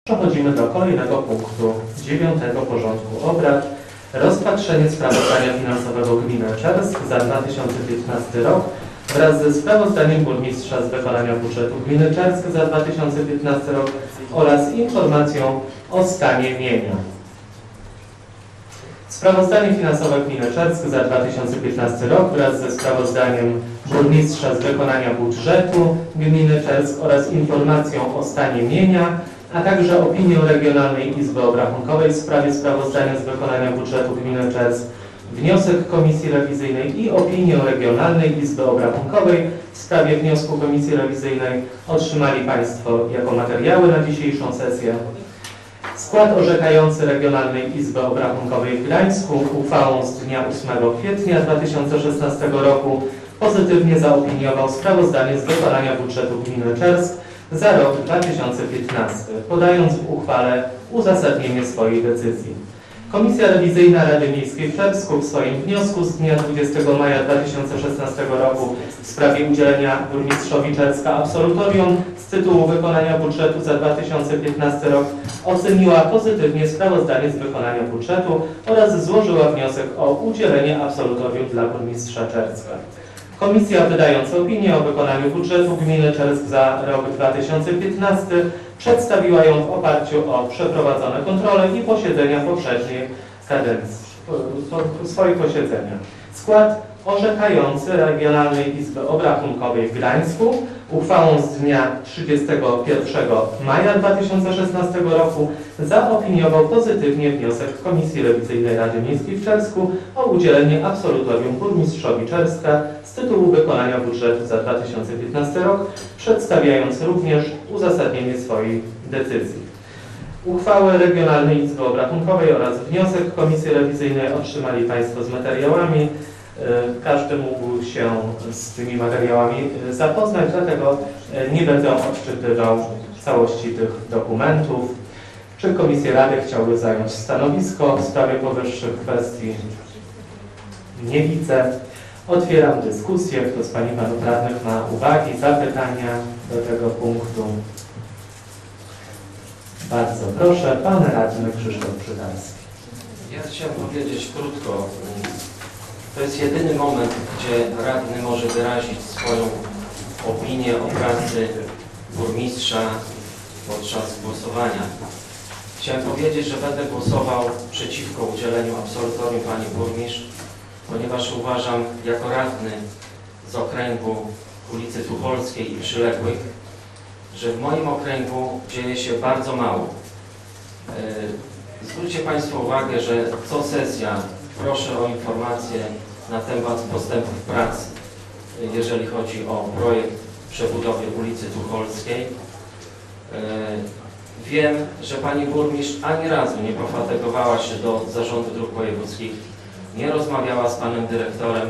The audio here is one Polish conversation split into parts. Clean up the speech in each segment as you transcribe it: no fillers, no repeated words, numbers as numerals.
Przechodzimy do kolejnego punktu 9 porządku obrad. Rozpatrzenie sprawozdania finansowego gminy Czersk za 2015 rok wraz ze sprawozdaniem burmistrza z wykonania budżetu gminy Czersk za 2015 rok oraz informacją o stanie mienia. Sprawozdanie finansowe gminy Czersk za 2015 rok wraz ze sprawozdaniem burmistrza z wykonania budżetu gminy Czersk oraz informacją o stanie mienia, a także opinią Regionalnej Izby Obrachunkowej w sprawie sprawozdania z wykonania budżetu gminy Czersk, wniosek Komisji Rewizyjnej i opinię Regionalnej Izby Obrachunkowej w sprawie wniosku Komisji Rewizyjnej otrzymali Państwo jako materiały na dzisiejszą sesję. Skład orzekający Regionalnej Izby Obrachunkowej w Gdańsku uchwałą z dnia 8 kwietnia 2016 roku pozytywnie zaopiniował sprawozdanie z wykonania budżetu gminy Czersk za rok 2015, podając w uchwale uzasadnienie swojej decyzji. Komisja Rewizyjna Rady Miejskiej w Czersku w swoim wniosku z dnia 20 maja 2016 roku w sprawie udzielenia burmistrzowi Czerska absolutorium z tytułu wykonania budżetu za 2015 rok oceniła pozytywnie sprawozdanie z wykonania budżetu oraz złożyła wniosek o udzielenie absolutorium dla burmistrza Czerska. Komisja, wydając opinię o wykonaniu budżetu gminy Czersk za rok 2015, przedstawiła ją w oparciu o przeprowadzone kontrole i posiedzenia poprzedniej kadencji, swoich posiedzenia. Skład orzekający Regionalnej Izby Obrachunkowej w Gdańsku uchwałą z dnia 31 maja 2016 roku zaopiniował pozytywnie wniosek Komisji Rewizyjnej Rady Miejskiej w Czersku o udzielenie absolutorium burmistrzowi Czerska z tytułu wykonania budżetu za 2015 rok, przedstawiając również uzasadnienie swojej decyzji. Uchwałę Regionalnej Izby Obrachunkowej oraz wniosek Komisji Rewizyjnej otrzymali Państwo z materiałami. Każdy mógł się z tymi materiałami zapoznać, dlatego nie będę odczytywał całości tych dokumentów. Czy Komisje Rady chciały zająć stanowisko w sprawie powyższych kwestii? Nie widzę. Otwieram dyskusję. Kto z Pań i Panów Radnych ma uwagi, zapytania do tego punktu? Bardzo proszę. Pan Radny Krzysztof Przydarski. Ja chciałem powiedzieć krótko. To jest jedyny moment, gdzie radny może wyrazić swoją opinię o pracy burmistrza podczas głosowania. Chciałem powiedzieć, że będę głosował przeciwko udzieleniu absolutorium pani burmistrz, ponieważ uważam jako radny z okręgu ulicy Tucholskiej i przyległych, że w moim okręgu dzieje się bardzo mało. Zwróćcie Państwo uwagę, że co sesja proszę o informację na temat postępów pracy, jeżeli chodzi o projekt przebudowy ulicy Tucholskiej. Wiem, że pani burmistrz ani razu nie pofatygowała się do Zarządu Dróg Wojewódzkich, nie rozmawiała z panem dyrektorem,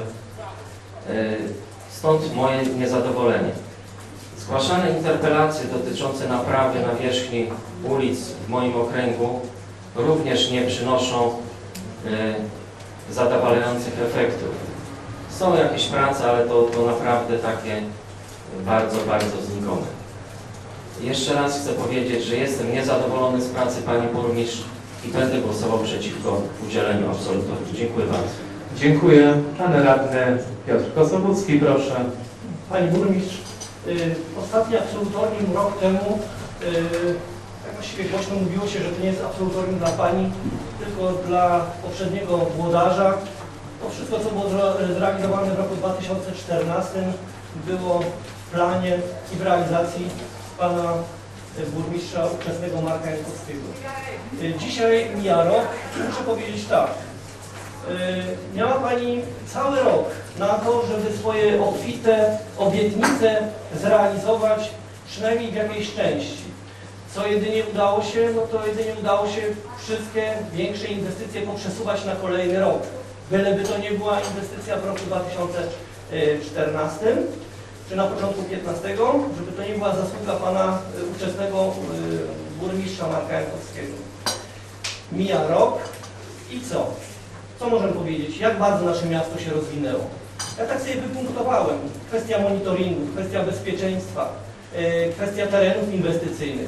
stąd moje niezadowolenie. Zgłaszane interpelacje dotyczące naprawy nawierzchni ulic w moim okręgu również nie przynoszą zadowalających efektów. Są jakieś prace, ale to naprawdę takie bardzo znikome. Jeszcze raz chcę powiedzieć, że jestem niezadowolony z pracy pani burmistrz i będę głosował przeciwko udzieleniu absolutorium. Dziękuję bardzo. Dziękuję. Pan Radny Piotr Kosobucki, proszę. Pani burmistrz, ostatnie absolutorium rok temu, tak właściwie głośno mówiło się, że to nie jest absolutorium dla pani, tylko dla poprzedniego włodarza. To wszystko, co było zrealizowane w roku 2014, było w planie i w realizacji pana burmistrza ówczesnego Marka Jankowskiego. Dzisiaj mija rok i muszę powiedzieć tak. Miała pani cały rok na to, żeby swoje obfite obietnice zrealizować, przynajmniej w jakiejś części. Co jedynie udało się, no to jedynie udało się wszystkie większe inwestycje poprzesuwać na kolejny rok. Byleby to nie była inwestycja w roku 2014, czy na początku 2015, żeby to nie była zasługa pana ówczesnego burmistrza Marka Jankowskiego. Mija rok i co? Co możemy powiedzieć? Jak bardzo nasze miasto się rozwinęło? Ja tak sobie wypunktowałem. Kwestia monitoringu, kwestia bezpieczeństwa, kwestia terenów inwestycyjnych.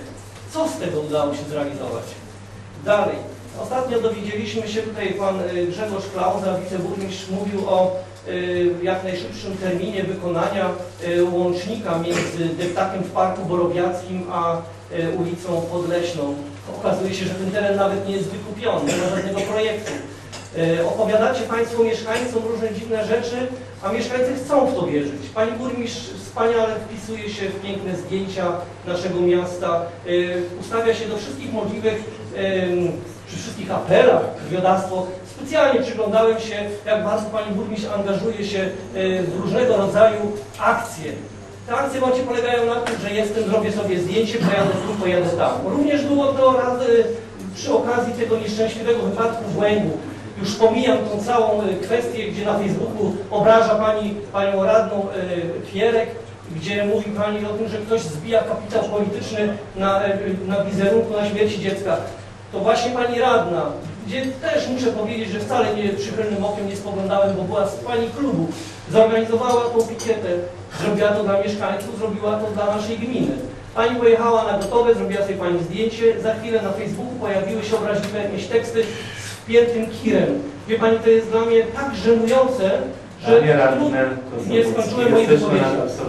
Co z tego udało się zrealizować? Dalej. Ostatnio dowiedzieliśmy się, tutaj pan Grzegorz Klauza, wiceburmistrz, mówił o jak najszybszym terminie wykonania łącznika między deptakiem w Parku Borowiackim a ulicą Podleśną. Okazuje się, że ten teren nawet nie jest wykupiony, nie ma żadnego projektu. Opowiadacie Państwo mieszkańcom różne dziwne rzeczy, a mieszkańcy chcą w to wierzyć. Pani burmistrz wspaniale wpisuje się w piękne zdjęcia naszego miasta, ustawia się do wszystkich możliwych, przy wszystkich apelach, krwiodawstwo. Specjalnie przyglądałem się, jak bardzo Pani burmistrz angażuje się w różnego rodzaju akcje. Te akcje bardziej polegają na tym, że jestem, zrobię sobie zdjęcie, pojadę tu, pojadę tam. Również było to raz przy okazji tego nieszczęśliwego wypadku w Łęgu. Już pomijam tą całą kwestię, gdzie na Facebooku obraża panią radną Kwierek, gdzie mówi Pani o tym, że ktoś zbija kapitał polityczny na wizerunku, na śmierci dziecka. To właśnie Pani radna, gdzie też muszę powiedzieć, że wcale nie przychylnym okiem nie spoglądałem, bo była z Pani klubu, zorganizowała tą pikietę, zrobiła to dla mieszkańców, zrobiła to dla naszej gminy. Pani pojechała na gotowe, zrobiła sobie Pani zdjęcie, za chwilę na Facebooku pojawiły się obraźliwe jakieś teksty z wpiętym kirem. Wie Pani, to jest dla mnie tak żenujące, że nie skończyłem mojej wypowiedzi.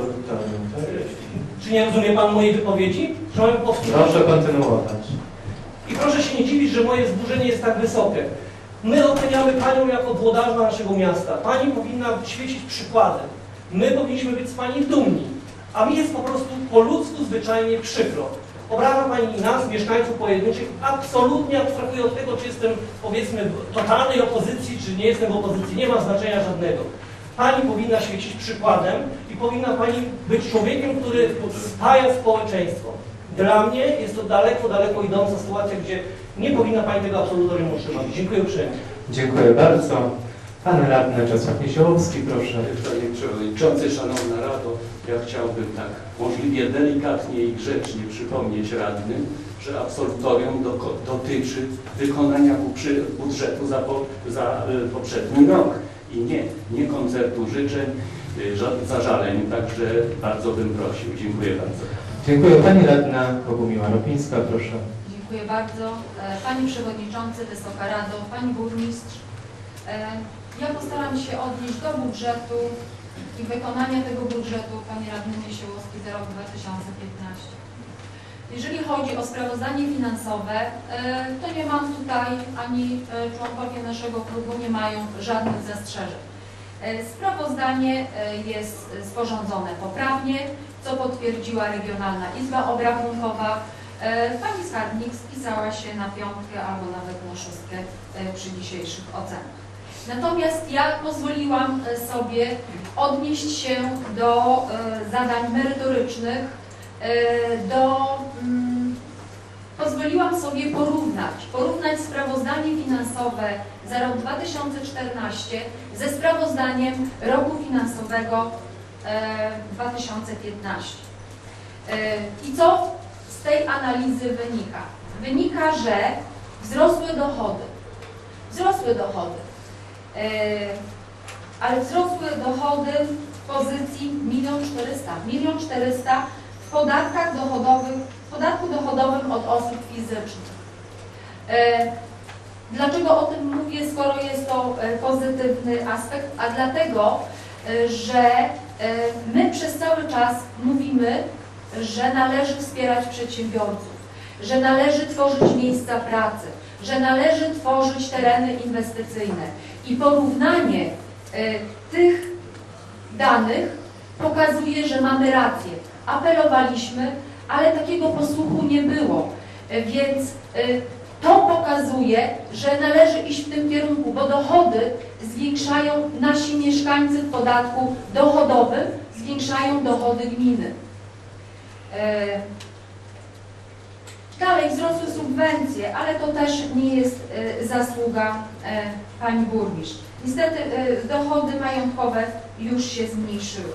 Czy nie rozumie Pan mojej wypowiedzi? Że mam powtórzyć? Proszę kontynuować. I proszę się nie dziwić, że moje wzburzenie jest tak wysokie. My oceniamy Panią jako włodarza naszego miasta. Pani powinna świecić przykładem. My powinniśmy być z Pani dumni. A mi jest po prostu po ludzku zwyczajnie przykro. Obraża Pani nas, mieszkańców pojedynczych, absolutnie abstrahuję od tego, czy jestem, powiedzmy, w totalnej opozycji, czy nie jestem w opozycji. Nie ma znaczenia żadnego. Pani powinna świecić przykładem i powinna Pani być człowiekiem, który spaja społeczeństwo. Dla mnie jest to daleko, daleko idąca sytuacja, gdzie nie powinna Pani tego absolutorium otrzymać. Dziękuję uprzejmie. Dziękuję bardzo. Pan radny Czesław Niesiołowski, proszę. Panie Przewodniczący, Szanowna Rado, ja chciałbym tak możliwie delikatnie i grzecznie przypomnieć radnym, że absolutorium dotyczy wykonania budżetu za poprzedni rok i nie koncertu życzeń, zażaleń, także bardzo bym prosił. Dziękuję bardzo. Dziękuję. Pani radna Bogumiła Ropińska, proszę. Dziękuję bardzo. Panie Przewodniczący, Wysoka Rado, Pani Burmistrz. Ja postaram się odnieść do budżetu i wykonania tego budżetu Pani Radny Niesiołowski za rok 2015. Jeżeli chodzi o sprawozdanie finansowe, to nie mam tutaj, ani członkowie naszego klubu nie mają żadnych zastrzeżeń. Sprawozdanie jest sporządzone poprawnie, co potwierdziła Regionalna Izba Obrachunkowa. Pani skarbnik spisała się na 5 albo nawet na 6 przy dzisiejszych ocenach. Natomiast ja pozwoliłam sobie odnieść się do zadań merytorycznych, pozwoliłam sobie porównać sprawozdanie finansowe za rok 2014 ze sprawozdaniem roku finansowego 2015. I co z tej analizy wynika? Wynika, że wzrosły dochody. Ale wzrosły dochody w pozycji 1 400 000. 1 400 000 w podatkach dochodowych, w podatku dochodowym od osób fizycznych. Dlaczego o tym mówię, skoro jest to pozytywny aspekt? A dlatego, że my przez cały czas mówimy, że należy wspierać przedsiębiorców, że należy tworzyć miejsca pracy, że należy tworzyć tereny inwestycyjne. I porównanie tych danych pokazuje, że mamy rację. Apelowaliśmy, ale takiego posłuchu nie było. Więc to pokazuje, że należy iść w tym kierunku, bo dochody zwiększają nasi mieszkańcy w podatku dochodowym, zwiększają dochody gminy. Dalej wzrosły subwencje, ale to też nie jest zasługa Pani Burmistrz. Niestety dochody majątkowe już się zmniejszyły.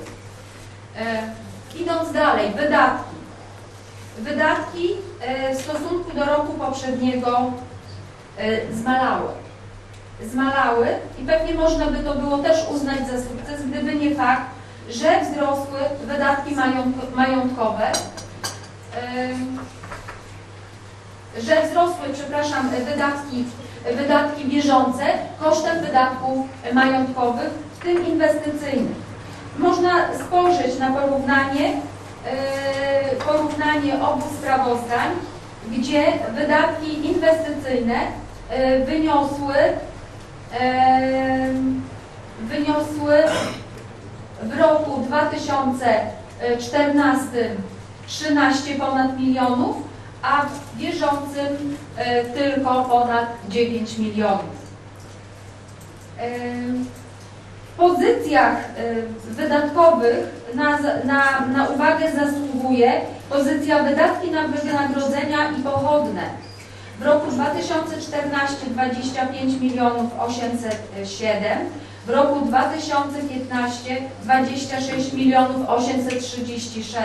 Idąc dalej, wydatki. Wydatki w stosunku do roku poprzedniego zmalały i pewnie można by to było też uznać za sukces, gdyby nie fakt, że wzrosły wydatki majątkowe. że wzrosły, przepraszam, wydatki bieżące kosztem wydatków majątkowych, w tym inwestycyjnych. Można spojrzeć na porównanie obu sprawozdań, gdzie wydatki inwestycyjne wyniosły w roku 2014 13 ponad milionów, a w bieżącym tylko ponad 9 milionów. W pozycjach wydatkowych na uwagę zasługuje pozycja wydatki na wynagrodzenia i pochodne. W roku 2014 25 milionów 807, w roku 2015 26 milionów 836.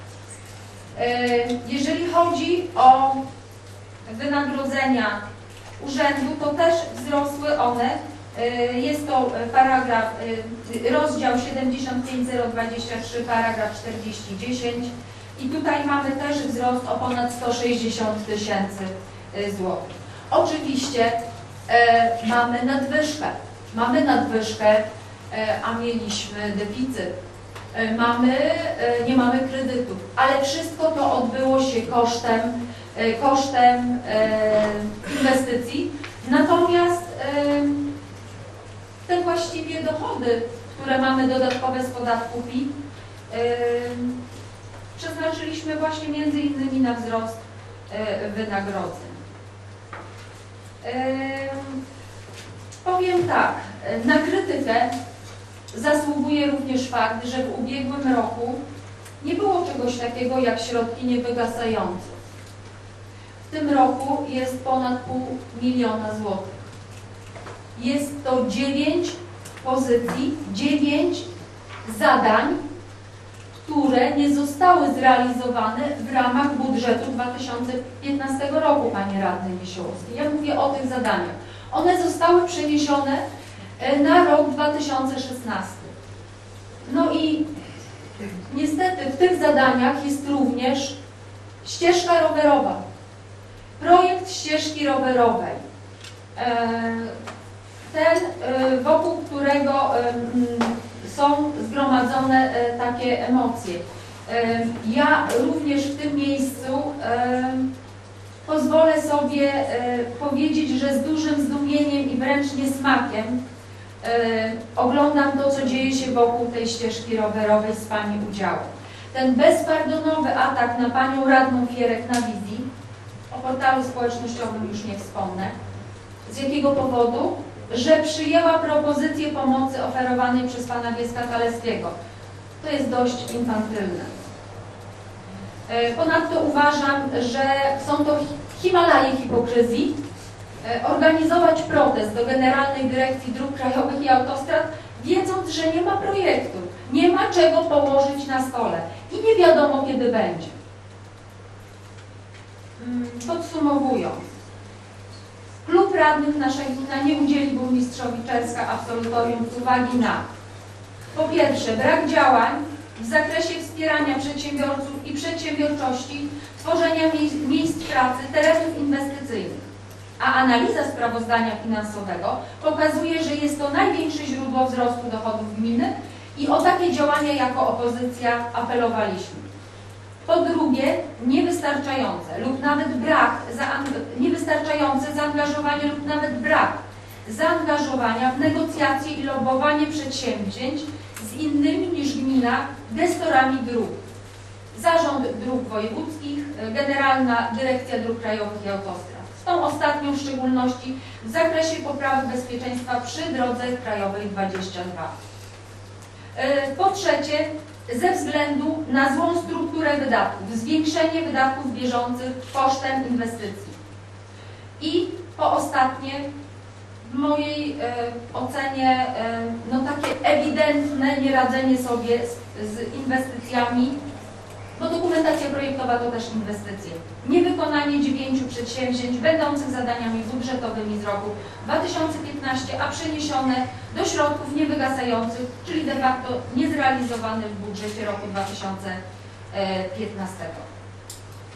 Jeżeli chodzi o wynagrodzenia urzędu, to też wzrosły one. Jest to rozdział 75023, paragraf 4010 i tutaj mamy też wzrost o ponad 160 000 złotych. Oczywiście mamy nadwyżkę, a mieliśmy deficyt. Nie mamy kredytów, ale wszystko to odbyło się kosztem inwestycji. Natomiast te właściwie dochody, które mamy dodatkowe z podatku PIT, przeznaczyliśmy właśnie między innymi na wzrost wynagrodzeń. Powiem tak, na krytykę zasługuje również fakt, że w ubiegłym roku nie było czegoś takiego jak środki niewygasające. W tym roku jest ponad 500 000 złotych. Jest to 9 pozycji, 9 zadań, które nie zostały zrealizowane w ramach budżetu 2015 roku, Panie Radny Niesiołowski. Ja mówię o tych zadaniach. One zostały przeniesione na rok 2016. No i niestety w tych zadaniach jest również ścieżka rowerowa. Projekt ścieżki rowerowej. Ten, wokół którego są zgromadzone takie emocje. Ja również w tym miejscu pozwolę sobie powiedzieć, że z dużym zdumieniem i wręcz niesmakiem oglądam to, co dzieje się wokół tej ścieżki rowerowej z Pani udziałem. Ten bezpardonowy atak na Panią Radną Fierek na wizji, o portalu społecznościowym już nie wspomnę. Z jakiego powodu? Że przyjęła propozycję pomocy oferowanej przez Pana Wiecka Kaleskiego. To jest dość infantylne. Ponadto uważam, że są to Himalaje hipokryzji. Organizować protest do Generalnej Dyrekcji Dróg Krajowych i Autostrad, wiedząc, że nie ma projektu, nie ma czego położyć na stole i nie wiadomo, kiedy będzie. Podsumowując, Klub Radnych Nasza Gmina nie udzieli burmistrzowi Czerska absolutorium z uwagi na: po pierwsze, brak działań w zakresie wspierania przedsiębiorców i przedsiębiorczości, tworzenia miejsc pracy, terenów inwestycyjnych. A analiza sprawozdania finansowego pokazuje, że jest to największe źródło wzrostu dochodów gminy i o takie działania jako opozycja apelowaliśmy. Po drugie, niewystarczające zaangażowanie lub nawet brak zaangażowania w negocjacje i lobbowanie przedsięwzięć z innymi niż gmina gestorami dróg. Zarząd Dróg Wojewódzkich, Generalna Dyrekcja Dróg Krajowych i Autostrad. Z tą ostatnią w szczególności w zakresie poprawy bezpieczeństwa przy drodze krajowej 22. Po trzecie, ze względu na złą strukturę wydatków, zwiększenie wydatków bieżących kosztem inwestycji. I po ostatnie, w mojej ocenie, no takie ewidentne nieradzenie sobie z inwestycjami, bo dokumentacja projektowa to też inwestycje. Niewykonanie 9 przedsięwzięć będących zadaniami budżetowymi z roku 2015, a przeniesione do środków niewygasających, czyli de facto niezrealizowane w budżecie roku 2015.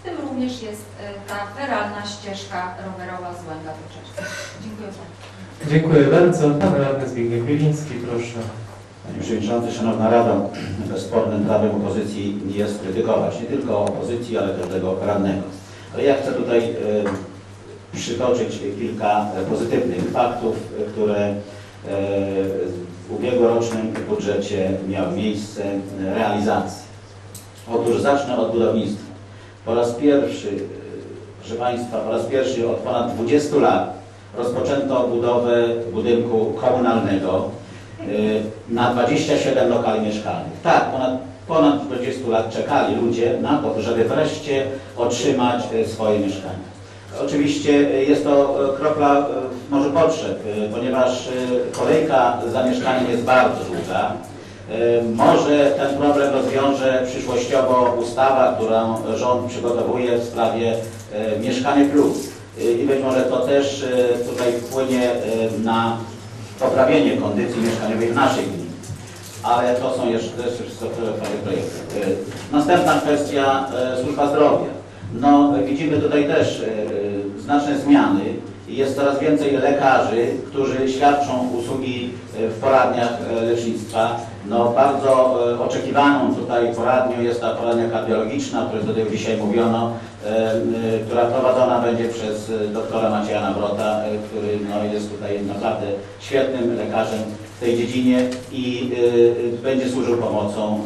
w tym również jest ta feralna ścieżka rowerowa z Łęga do Czerwca. Dziękuję bardzo. Dziękuję bardzo. Pan radny Zbigniew Biliński, proszę. Panie Przewodniczący, Szanowna Rado, bezspornym prawem opozycji jest krytykować nie tylko opozycji, ale każdego radnego. Ale ja chcę tutaj przytoczyć kilka pozytywnych faktów, które w ubiegłorocznym budżecie miały miejsce realizacji. Otóż zacznę od budownictwa. Po raz pierwszy, proszę Państwa, po raz pierwszy od ponad 20 lat rozpoczęto budowę budynku komunalnego na 27 lokali mieszkalnych. Tak, ponad 20 lat czekali ludzie na to, żeby wreszcie otrzymać swoje mieszkania. Oczywiście jest to kropla w morzu potrzeb, ponieważ kolejka za mieszkaniem jest bardzo duża. Może ten problem rozwiąże przyszłościowo ustawa, którą rząd przygotowuje w sprawie Mieszkanie Plus. I być może to też tutaj wpłynie na poprawienie kondycji mieszkaniowej w naszej gminie. Ale to są jeszcze wszystko projekty. Następna kwestia, służba zdrowia. No, widzimy tutaj też znaczne zmiany. Jest coraz więcej lekarzy, którzy świadczą usługi w poradniach lecznictwa. No, bardzo oczekiwaną tutaj poradnią jest ta poradnia kardiologiczna, o której tutaj dzisiaj mówiono, która prowadzona będzie przez doktora Macieja Nawrota, który no, jest tutaj naprawdę świetnym lekarzem w tej dziedzinie i będzie służył pomocą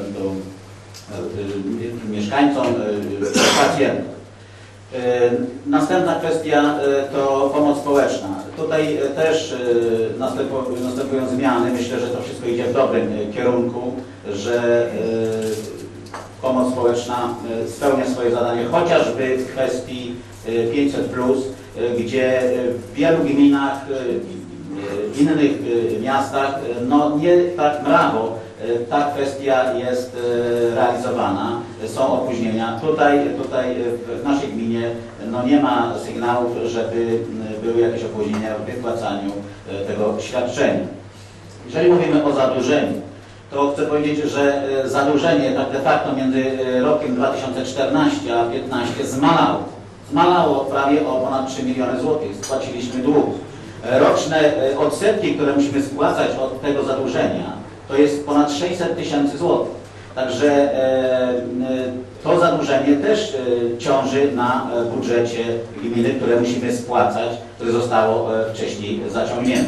mieszkańcom, pacjentom. Następna kwestia to pomoc społeczna. Tutaj też następują zmiany. Myślę, że to wszystko idzie w dobrym kierunku, że pomoc społeczna spełnia swoje zadanie, chociażby w kwestii 500+, gdzie w wielu gminach, innych miastach, no nie tak mrawo ta kwestia jest realizowana, są opóźnienia. Tutaj w naszej gminie no nie ma sygnałów, żeby były jakieś opóźnienia w wypłacaniu tego świadczenia. Jeżeli mówimy o zadłużeniu, to chcę powiedzieć, że zadłużenie tak de facto między rokiem 2014 a 2015 zmalało. Zmalało prawie o ponad 3 miliony złotych. Spłaciliśmy dług. Roczne odsetki, które musimy spłacać od tego zadłużenia, to jest ponad 600 000 złotych. Także to zadłużenie też ciąży na budżecie gminy, które musimy spłacać, które zostało wcześniej zaciągnięte.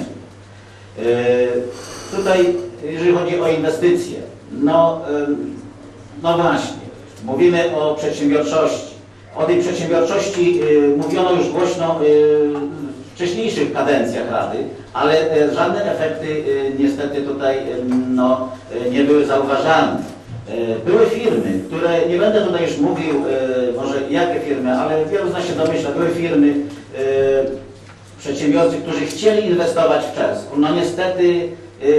Tutaj, jeżeli chodzi o inwestycje, no właśnie, mówimy o przedsiębiorczości. O tej przedsiębiorczości mówiono już głośno w wcześniejszych kadencjach Rady, ale żadne efekty niestety tutaj no, nie były zauważalne. Były firmy, które, nie będę tutaj już mówił może jakie firmy, ale wielu z nas się domyśla, były firmy, przedsiębiorcy, którzy chcieli inwestować w Czerwcu. No niestety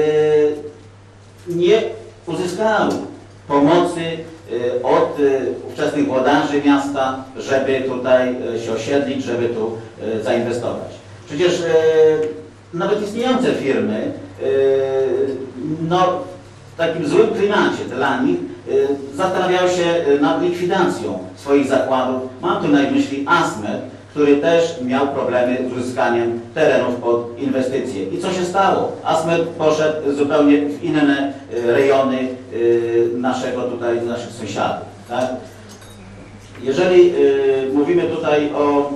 nie uzyskały pomocy od ówczesnych włodarzy miasta, żeby tutaj się osiedlić, żeby tu zainwestować. Przecież nawet istniejące firmy no, w takim złym klimacie dla nich zastanawiały się nad likwidacją swoich zakładów. Mam tu na myśli Asmet, który też miał problemy z uzyskaniem terenów pod inwestycje. I co się stało? Asmet poszedł zupełnie w inne rejony naszych sąsiadów. Tak? Jeżeli mówimy tutaj o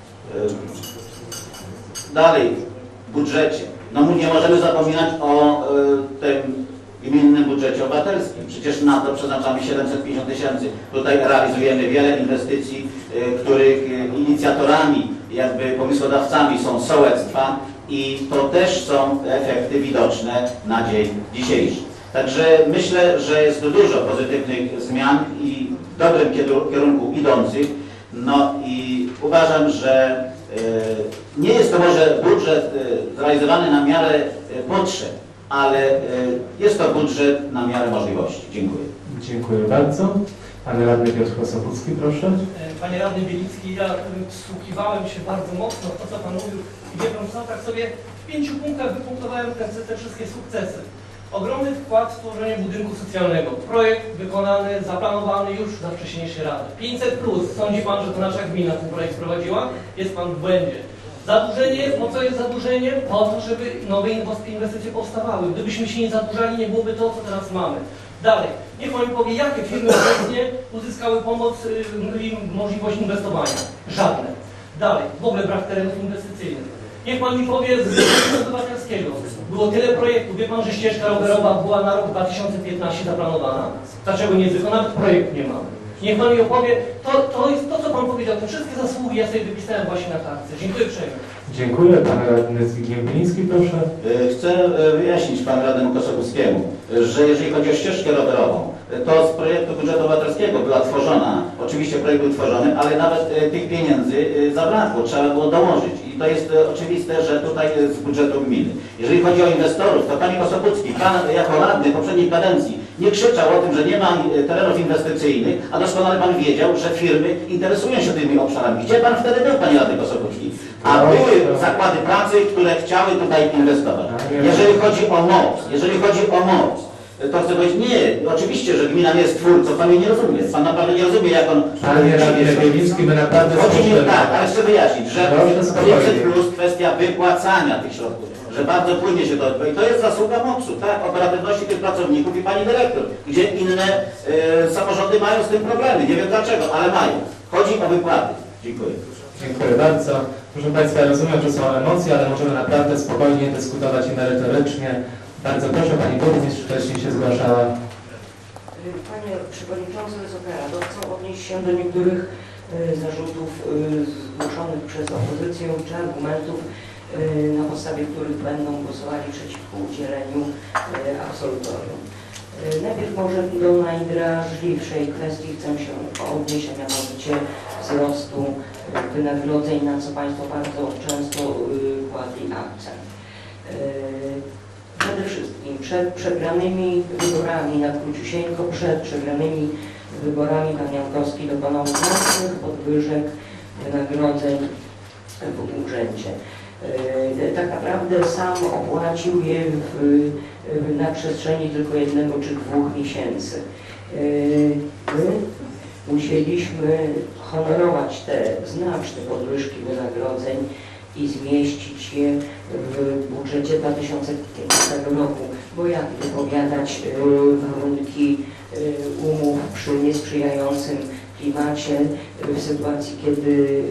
dalej budżecie, no nie możemy zapominać o tym gminnym budżecie obywatelskim. Przecież na to przeznaczamy 750 000. Tutaj realizujemy wiele inwestycji, których inicjatorami, jakby pomysłodawcami są sołectwa i to też są efekty widoczne na dzień dzisiejszy. Także myślę, że jest dużo pozytywnych zmian i w dobrym kierunku idących. No i uważam, że nie jest to może budżet zrealizowany na miarę potrzeb, ale jest to budżet na miarę możliwości. Dziękuję. Dziękuję bardzo. Pan radny Piotr Kosobucki, proszę. Panie radny Bielicki, ja wsłuchiwałem się bardzo mocno w to, co Pan mówił i wie Pan co, tak sobie w 5 punktach wypunktowałem te wszystkie sukcesy. Ogromny wkład w tworzenie budynku socjalnego. Projekt wykonany, zaplanowany już za wcześniejszy rady. 500+. Sądzi Pan, że to nasza gmina ten projekt prowadziła? Jest Pan w błędzie. Zadłużenie, po co jest zadłużenie? Po to, żeby nowe inwestycje powstawały. Gdybyśmy się nie zadłużali, nie byłoby to, co teraz mamy. Dalej, niech Pan mi powie, jakie firmy obecnie uzyskały pomoc i możliwość inwestowania? Żadne. Dalej, w ogóle brak terenów inwestycyjnych. Niech Pan mi powie z Związku Obywatelskiego. Było tyle projektów. Wie Pan, że ścieżka rowerowa była na rok 2015 zaplanowana? Dlaczego nie jest wykonana? Projekt nie mamy. Niech Pan mi opowie, to jest to, co Pan powiedział, te wszystkie zasługi ja sobie wypisałem właśnie na kartce. Dziękuję uprzejmie. Dziękuję. Pan radny Zbigniew Biliński, proszę. Chcę wyjaśnić panu radnemu Kosobuskiemu, że jeżeli chodzi o ścieżkę rowerową, to z projektu budżetu obywatelskiego była tworzona, oczywiście projekt był tworzony, ale nawet tych pieniędzy zabrakło, trzeba było dołożyć. I to jest oczywiste, że tutaj z budżetu gminy. Jeżeli chodzi o inwestorów, to panie Kosobucki, pan jako radny poprzedniej kadencji nie krzyczał o tym, że nie ma terenów inwestycyjnych, a doskonale pan wiedział, że firmy interesują się tymi obszarami. Gdzie pan wtedy był, panie radny Kosobucki? A były zakłady pracy, które chciały tutaj inwestować. Jeżeli chodzi o moc, to chcę powiedzieć, nie, oczywiście, że gmina nie jest twórcą, pan mnie nie rozumie. Pan naprawdę nie rozumie, jak on... Panie radny Biliński, my naprawdę... Chodzi mi tak, ale chcę wyjaśnić, że Proszę spokojnie. 500 plus kwestia wypłacania tych środków, że bardzo płynnie się to odbywa. I to jest zasługa MOPS-u, tak, operatywności tych pracowników i pani dyrektor, gdzie inne samorządy mają z tym problemy. Nie wiem dlaczego, ale mają. Chodzi o wypłaty. Dziękuję. Dziękuję bardzo. Proszę Państwa, ja rozumiem, że są emocje, ale możemy naprawdę spokojnie dyskutować i merytorycznie. Bardzo proszę, Pani Burmistrz wcześniej się zgłaszała. Panie Przewodniczący, Wysoka Rado, chcę odnieść się do niektórych zarzutów zgłoszonych przez opozycję czy argumentów, na podstawie których będą głosowali przeciwko udzieleniu absolutorium. Najpierw może do najdrażliwszej kwestii chcę się odnieść, a mianowicie wzrostu wynagrodzeń, na co Państwo bardzo często kładli akcent. Przede wszystkim przed przegranymi wyborami na króciusieńko, przed przegranymi wyborami pan Jankowski dokonał znacznych podwyżek wynagrodzeń w urzędzie. Tak naprawdę sam opłacił je na przestrzeni tylko 1 czy 2 miesięcy. My musieliśmy honorować te znaczne podwyżki wynagrodzeń i zmieścić je w budżecie 2015 roku, bo jak wypowiadać warunki umów przy niesprzyjającym klimacie w sytuacji, kiedy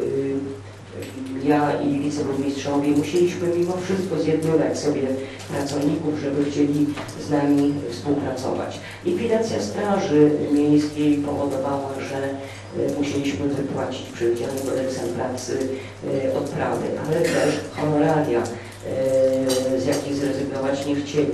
ja i wiceburmistrzowie musieliśmy mimo wszystko zjednoczyć sobie pracowników, żeby chcieli z nami współpracować. Likwidacja Straży Miejskiej powodowała, że musieliśmy wypłacić przewidzianym kodeksem pracy odprawy, ale też honoraria, z jakich zrezygnować nie chcieli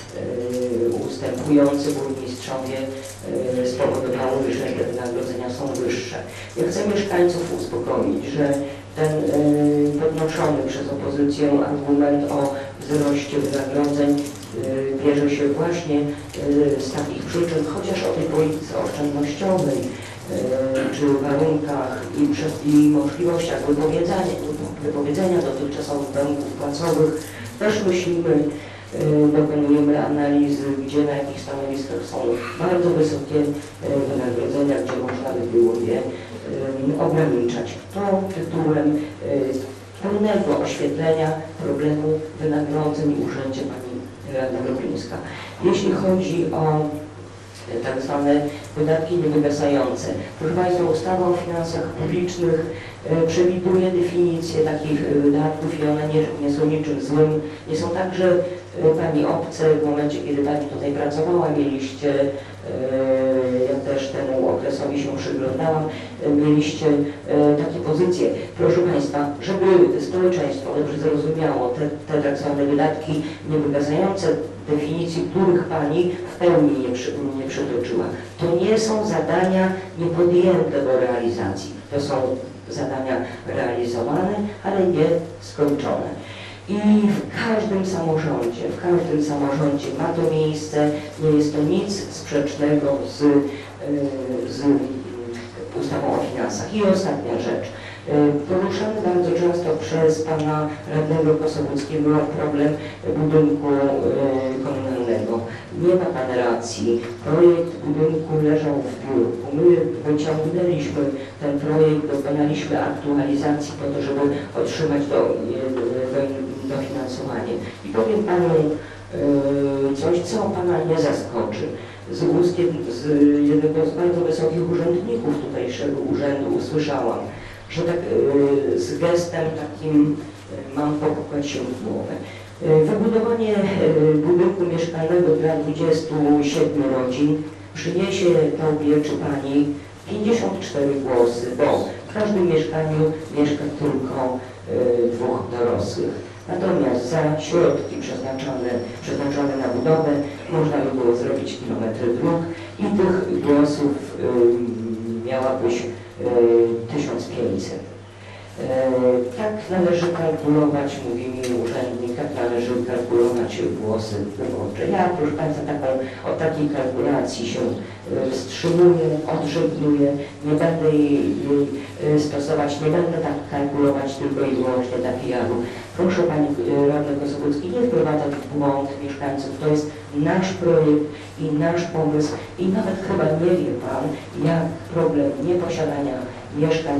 ustępujący burmistrzowie, spowodowały, że te wynagrodzenia są wyższe. Ja chcę mieszkańców uspokoić, że ten podnoszony przez opozycję argument o wzroście wynagrodzeń bierze się właśnie z takich przyczyn, chociaż o tej polityce oszczędnościowej czy warunkach i możliwościach wypowiedzenia dotychczasowych warunków płacowych też myślimy, dokonujemy analizy, gdzie na jakich stanowiskach są bardzo wysokie wynagrodzenia, gdzie można by było je ograniczać. To tytułem pełnego oświetlenia problemu wynagrodzeń w urzędzie pani radna Grupińska. Jeśli chodzi o tak zwane wydatki niewygasające. Proszę Państwa, ustawa o finansach publicznych przewiduje definicję takich wydatków i one nie są niczym złym. Nie są także Pani obce w momencie, kiedy Pani tutaj pracowała, mieliście, ja też temu okresowi się przyglądałam, mieliście takie pozycje. Proszę Państwa, żeby społeczeństwo dobrze zrozumiało te tak zwane wydatki niewygasające, definicji których Pani w pełni nie przytoczyła. To nie są zadania niepodjęte do realizacji. To są zadania realizowane, ale nie skończone. I w każdym samorządzie ma to miejsce, nie jest to nic sprzecznego z ustawą o finansach. I ostatnia rzecz. Poruszany bardzo często przez pana radnego Kosobuckiego problem budynku komunalnego. Nie ma pan racji. Projekt budynku leżał w biurku. My wyciągnęliśmy ten projekt, dokonaliśmy aktualizacji po to, żeby otrzymać dofinansowanie. I powiem panu coś, co pana nie zaskoczy. Z jednego z bardzo wysokich urzędników tutejszego urzędu usłyszałam, że tak z gestem takim mam popukać się w głowę. Wybudowanie budynku mieszkalnego dla 27 rodzin przyniesie tobie czy pani 54 głosy, bo w każdym mieszkaniu mieszka tylko 2 dorosłych. Natomiast za środki przeznaczone na budowę można by było zrobić kilometry dróg i tych głosów miałabyś 1500. Tak należy kalkulować, mówi mi urzędnik, tak należy kalkulować głosy wyborcze. Ja, proszę Państwa, od takiej kalkulacji się wstrzymuję, odżegnuję, nie będę jej stosować, nie będę tak kalkulować tylko i wyłącznie dla PR-u. Proszę Pani Radny Kosobucki, nie wprowadzać w błąd mieszkańców. To jest nasz projekt i nasz pomysł i nawet chyba nie wie Pan, jak problem nieposiadania mieszkań,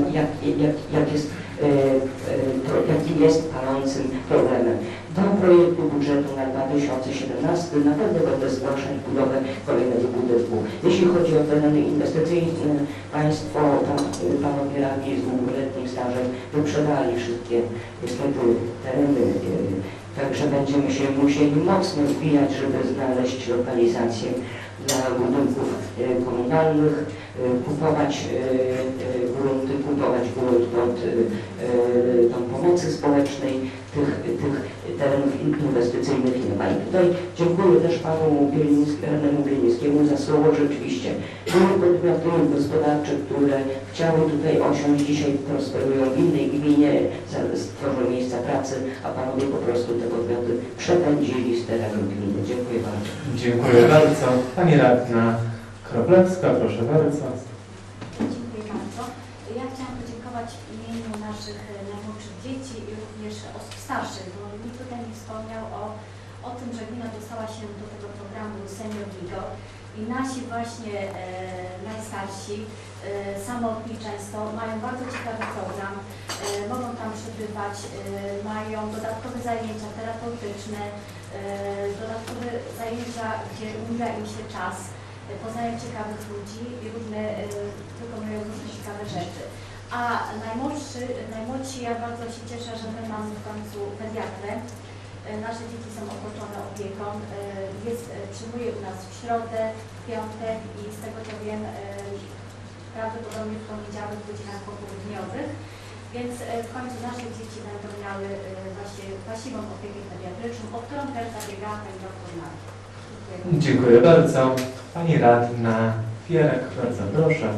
jakim jest palącym problemem. Do projektu budżetu na 2017 na pewno będę zgłaszać budowę kolejnego budynku. Jeśli chodzi o tereny inwestycyjne, Państwo, panowie radni z długoletnim stażem wyprzedali wszystkie niestety tereny, także będziemy się musieli mocno wbijać, żeby znaleźć lokalizację dla budynków komunalnych, kupować grunty, kupować grunt pod tą pomocy społecznej, tych terenów inwestycyjnych nie ma. I tutaj dziękuję też panu radnemu Bielińskiemu za słowo. Rzeczywiście były podmioty gospodarcze, które chciały tutaj osiąść, dzisiaj prosperują w innej gminie, stworzą miejsca pracy, a panowie po prostu te podmioty przepędzili z terenu gminy. Dziękuję bardzo. Dziękuję bardzo. Pani radna Kroplewska, proszę bardzo. Dziękuję bardzo. Ja chciałam podziękować w imieniu naszych najmłodszych dzieci i również osób starszych, bo nikt tutaj nie wspomniał o tym, że gmina dostała się do tego programu Senior Vigo i nasi właśnie najstarsi, samotni często, mają bardzo ciekawy program, mogą tam przebywać, mają dodatkowe zajęcia terapeutyczne, dodatkowe zajęcia, gdzie umila im się czas, poznają ciekawych ludzi i wykonują różne ciekawe rzeczy. A najmłodsi, ja bardzo się cieszę, że my mamy w końcu pediatrę. Nasze dzieci są otoczone opieką. Przyjmuje u nas w środę, w piątek i z tego co wiem, prawdopodobnie w poniedziałek w godzinach popołudniowych. Więc w końcu nasze dzieci będą miały właśnie właściwą opiekę pediatryczną, o którą też zabiega pani doktor Marta. Dziękuję bardzo. Pani radna Fierek, bardzo proszę.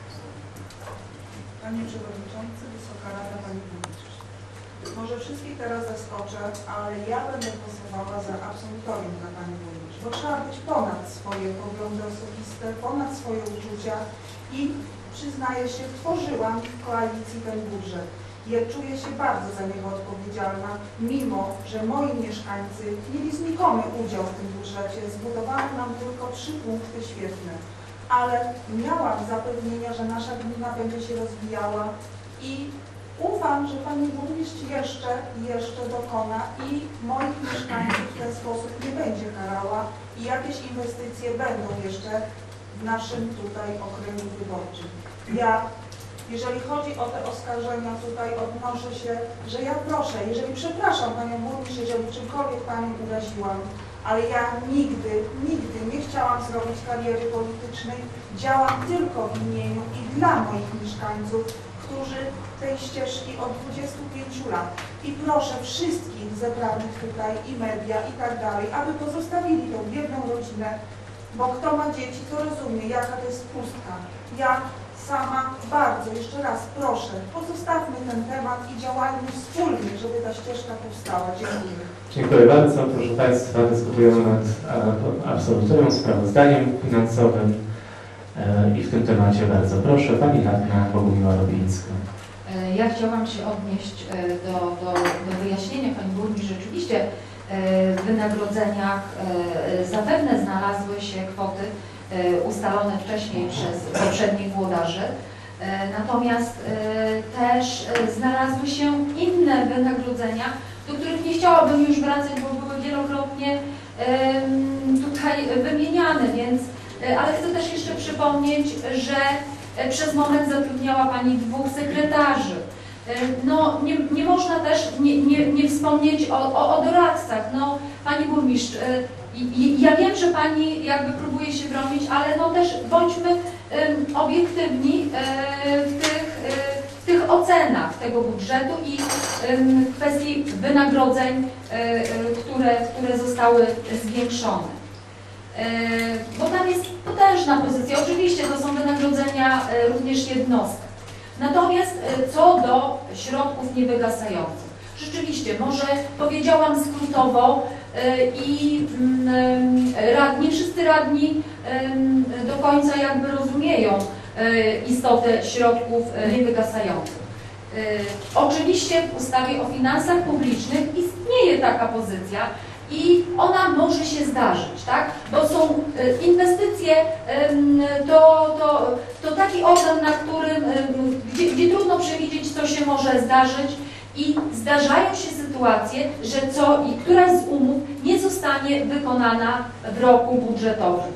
Panie Przewodniczący, Wysoka Rada, Pani Burmistrz. Może wszystkich teraz zaskoczę, ale ja będę głosowała za absolutorium dla Pani Burmistrz, bo trzeba być ponad swoje poglądy osobiste, ponad swoje uczucia i przyznaję się, tworzyłam w koalicji ten budżet. Ja czuję się bardzo za niego odpowiedzialna, mimo że moi mieszkańcy mieli znikomy udział w tym budżecie. Zbudowano nam tylko 3 punkty świetne, ale miałam zapewnienia, że nasza gmina będzie się rozwijała i ufam, że Pani Burmistrz jeszcze dokona i moich mieszkańców w ten sposób nie będzie karała i jakieś inwestycje będą jeszcze w naszym tutaj okręgu wyborczym. Jeżeli chodzi o te oskarżenia, tutaj odnoszę się, że ja proszę, przepraszam Panią Burmistrz, jeżeli w czymkolwiek Panią uraziłam, ale ja nigdy nie chciałam zrobić kariery politycznej, działam tylko w imieniu i dla moich mieszkańców, którzy tej ścieżki od 25 lat. I proszę wszystkich zebranych tutaj i media i tak dalej, aby pozostawili tą biedną rodzinę, bo kto ma dzieci, to rozumie, jaka to jest pustka. Ja sama bardzo, jeszcze raz proszę, pozostawmy ten temat i działajmy wspólnie, żeby ta ścieżka powstała. Dziękuję. Dziękuję bardzo. Proszę Państwa, dyskutujemy nad absolutorium, sprawozdaniem finansowym i w tym temacie bardzo proszę Pani radna Bogumiła Robińska. Ja chciałam się odnieść do wyjaśnienia pani burmistrz. Rzeczywiście w wynagrodzeniach zapewne znalazły się kwoty ustalone wcześniej przez poprzednich włodarzy, natomiast też znalazły się inne wynagrodzenia, do których nie chciałabym już wracać, bo były wielokrotnie tutaj wymieniane, więc, ale chcę też jeszcze przypomnieć, że przez moment zatrudniała Pani 2 sekretarzy. No, nie można też nie wspomnieć o doradcach. No, Pani burmistrz, ja wiem, że Pani jakby próbuje się bronić, ale no też bądźmy obiektywni w tych ocenach tego budżetu i w kwestii wynagrodzeń, które zostały zwiększone. Bo tam jest potężna pozycja. Oczywiście to są wynagrodzenia również jednostek. Natomiast co do środków niewygasających. Rzeczywiście, może powiedziałam skrótowo i radni, wszyscy radni do końca jakby rozumieją istotę środków niewygasających. Oczywiście w ustawie o finansach publicznych istnieje taka pozycja i ona może się zdarzyć, tak? Bo są inwestycje, to taki organ, na którym, gdzie trudno przewidzieć, co się może zdarzyć i zdarzają się sytuacje, że któraś z umów nie zostanie wykonana w roku budżetowym.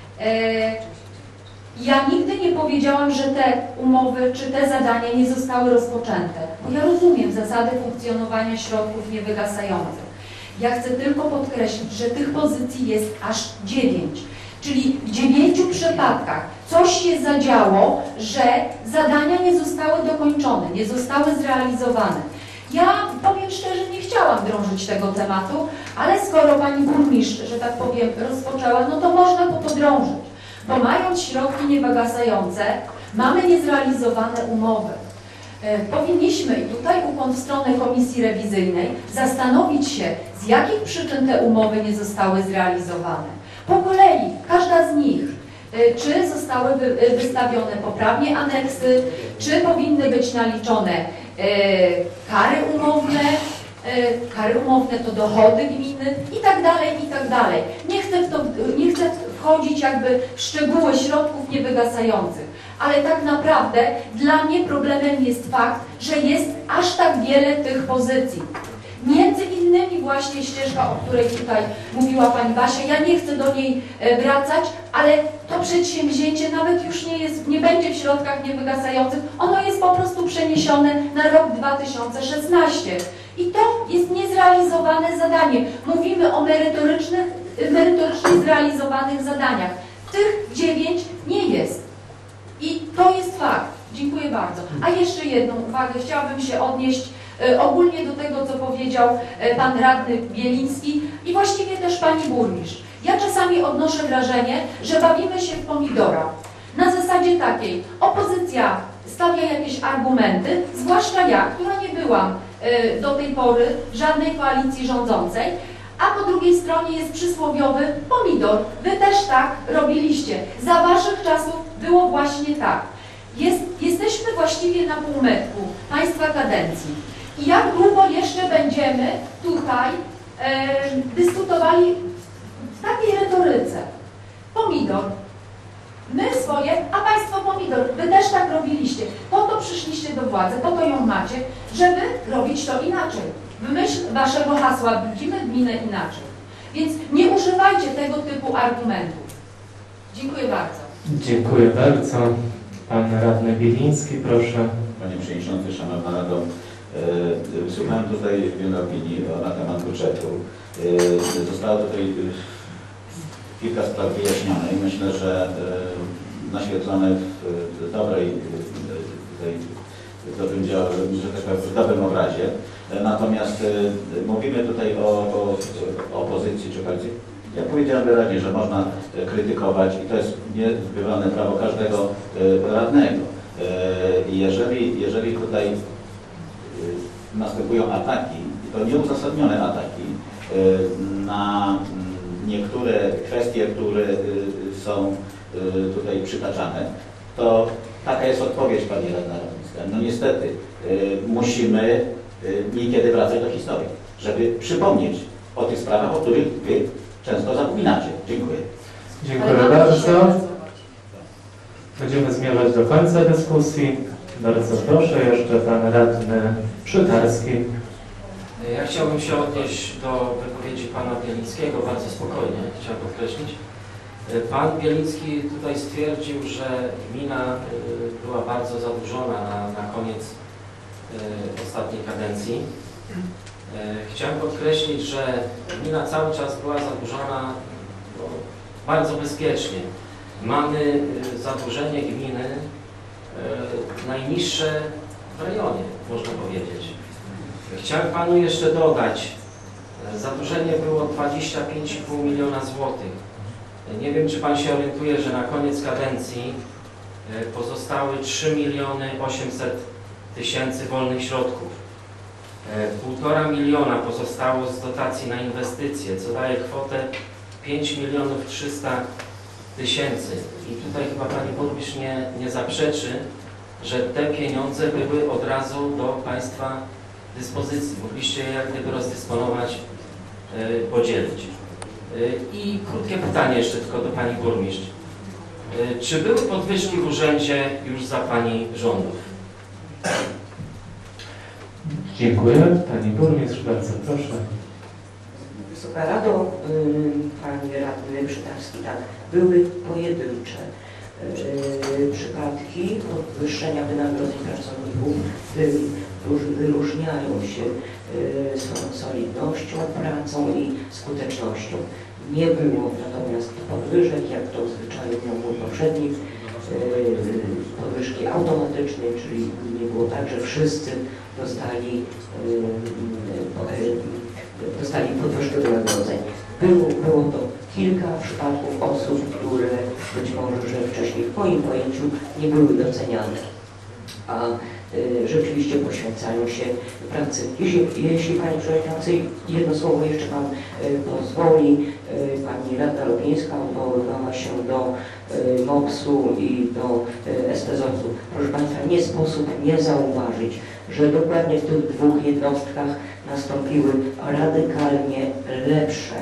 Ja nigdy nie powiedziałam, że te umowy czy te zadania nie zostały rozpoczęte, bo ja rozumiem zasady funkcjonowania środków niewygasających. Ja chcę tylko podkreślić, że tych pozycji jest aż 9, czyli w 9 przypadkach coś się zadziało, że zadania nie zostały dokończone, nie zostały zrealizowane. Ja powiem szczerze, nie chciałam drążyć tego tematu, ale skoro Pani burmistrz, że tak powiem, rozpoczęła, no to można go podrążyć. Bo mając środki niewygasające, mamy niezrealizowane umowy. Powinniśmy, i tutaj ukłon w stronę komisji rewizyjnej, zastanowić się, z jakich przyczyn te umowy nie zostały zrealizowane. Po kolei, każda z nich, czy zostały wystawione poprawnie aneksy, czy powinny być naliczone kary umowne to dochody gminy i tak dalej, i tak dalej. Nie chcę wchodzić jakby w szczegóły środków niewygasających, ale tak naprawdę dla mnie problemem jest fakt, że jest aż tak wiele tych pozycji. Między innymi właśnie ścieżka, o której tutaj mówiła Pani Basia, ja nie chcę do niej wracać, ale to przedsięwzięcie nawet już nie będzie w środkach niewygasających, ono jest po prostu przeniesione na rok 2016. I to jest niezrealizowane zadanie. Mówimy o merytorycznie zrealizowanych zadaniach. Tych 9 nie jest. I to jest fakt. Dziękuję bardzo. A jeszcze jedną uwagę. Chciałabym się odnieść ogólnie do tego, co powiedział Pan Radny Bieliński i właściwie też Pani Burmistrz. Ja czasami odnoszę wrażenie, że bawimy się w pomidora. Na zasadzie takiej, opozycja stawia jakieś argumenty, zwłaszcza ja, która nie byłam do tej pory w żadnej koalicji rządzącej, a po drugiej stronie jest przysłowiowy pomidor. Wy też tak robiliście. Za Waszych czasów było właśnie tak. Jesteśmy właściwie na półmetku Państwa kadencji. I jak długo jeszcze będziemy tutaj dyskutowali w takiej retoryce? Pomidor. My swoje, a Państwo pomidor. Wy też tak robiliście. Po to przyszliście do władzy, po to ją macie, żeby robić to inaczej. W myśl Waszego hasła widzimy gminę inaczej. Więc nie używajcie tego typu argumentów. Dziękuję bardzo. Dziękuję bardzo. Pan Radny Bieliński, proszę. Panie Przewodniczący, Szanowna Rado, wysłuchałem tutaj wiele opinii na temat budżetu. Zostało tutaj kilka spraw wyjaśnione i myślę, że naświetlone w dobrym dziale, że tak powiem, w dobrym obrazie. Natomiast mówimy tutaj o opozycji czy koalicji. Ja powiedziałem wyraźnie, że można krytykować i to jest niezbywalne prawo każdego radnego. Jeżeli tutaj następują ataki, i to nieuzasadnione ataki, na niektóre kwestie, które są tutaj przytaczane, to taka jest odpowiedź Pani Radna Radnicka. no niestety musimy niekiedy wracać do historii, żeby przypomnieć o tych sprawach, o których Wy często zapominacie. Dziękuję. Dziękuję bardzo. Będziemy zmierzać do końca dyskusji. Bardzo proszę, jeszcze Pan Radny Przytarski. Ja chciałbym się odnieść do wypowiedzi Pana Bielińskiego bardzo spokojnie, chciałem podkreślić. Pan Bieliński tutaj stwierdził, że gmina była bardzo zadłużona na koniec ostatniej kadencji. Chciałem podkreślić, że gmina cały czas była zadłużona bardzo bezpiecznie. Mamy zadłużenie gminy najniższe w rejonie, można powiedzieć. Chciałem Panu jeszcze dodać, zadłużenie było 25,5 miliona złotych. Nie wiem, czy Pan się orientuje, że na koniec kadencji pozostały 3 miliony 800 tysięcy wolnych środków. 1,5 miliona pozostało z dotacji na inwestycje, co daje kwotę 5 milionów 300 tysięcy. I tutaj chyba Pani Burmistrz nie zaprzeczy, że te pieniądze były od razu do Państwa dyspozycji. Mogliście je jak gdyby rozdysponować, podzielić. I krótkie pytanie jeszcze tylko do Pani Burmistrz. Czy były podwyżki w urzędzie już za Pani rządów? Dziękuję. Pani Burmistrz, bardzo proszę. Wysoka Rado, Panie Radny Przytarski, tak, były pojedyncze przypadki podwyższenia wynagrodzeń pracowników, którzy wyróżniają się swoją solidnością, pracą i skutecznością. Nie było natomiast podwyżek, jak to w zwyczaju miał mój poprzednik, podwyżki automatycznej, czyli nie było tak, że wszyscy dostali podwyżkę wynagrodzeń. Było to kilka przypadków osób, które być może, że wcześniej w moim pojęciu nie były doceniane, a rzeczywiście poświęcają się pracy. Jeśli Pani Przewodniczący, jedno słowo jeszcze Pan pozwoli, Pani Radna Lopińska odwoływała się do MOPS-u i do SPZOZ-u. Proszę Państwa, nie sposób nie zauważyć, że dokładnie w tych dwóch jednostkach nastąpiły radykalnie lepsze,